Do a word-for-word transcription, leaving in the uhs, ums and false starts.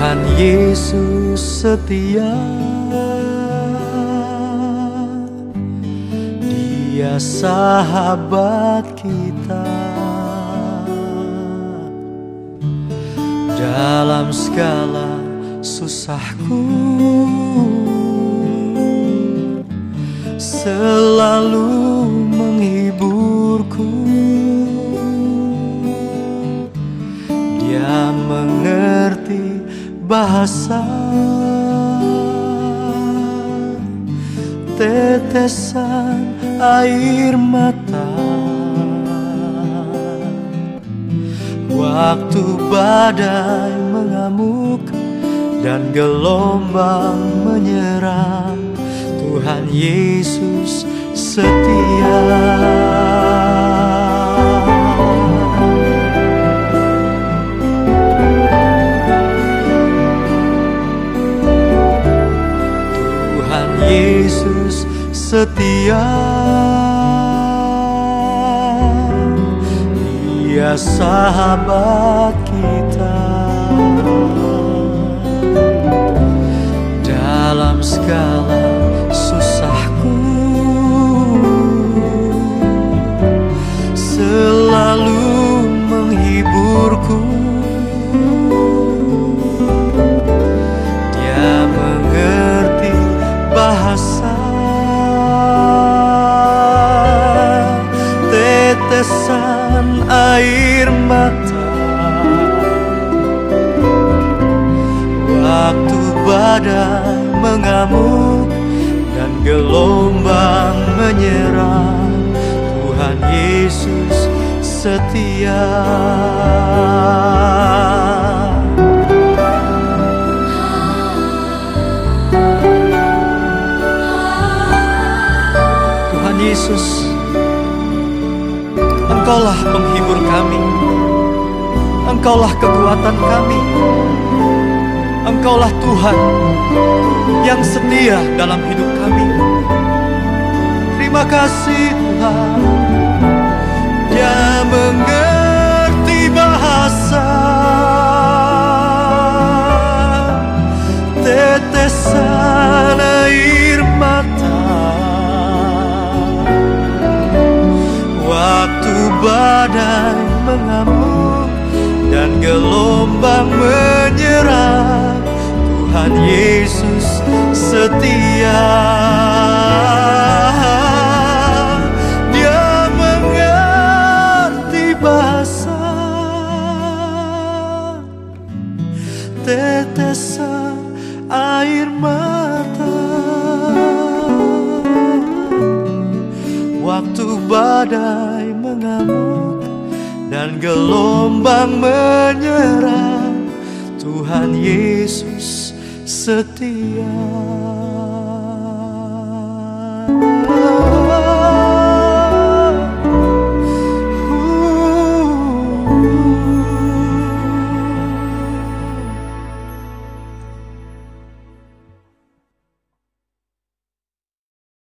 Tuhan Yesus setia, Dia sahabat kita. Dalam segala susahku selalu menghiburku. Dia mengerti bahasa tetesan air mata waktu badai mengamuk dan gelombang menyerang. Tuhan Yesus setia. Tuhan Yesus setia, Dia sahabat kita. Dalam segala susahku selalu menghiburku. Dia mengerti bahasa tetesan air mata waktu badai mengamuk dan gelombang menyerang. Tuhan Yesus setia. Tuhan Yesus, Engkaulah penghibur kami, Engkaulah kekuatan kami, Engkaulah Tuhan yang setia dalam hidup kami. Terima kasih Tuhan. Dia mengerti bahasa tetesan air mata waktu badai mengamuk dan gelombang menyerang. Tuhan Yesus setia. Dia mengerti bahasa tetesan air mata waktu badai mengamuk dan gelombang menyerang. Tuhan Yesus setia.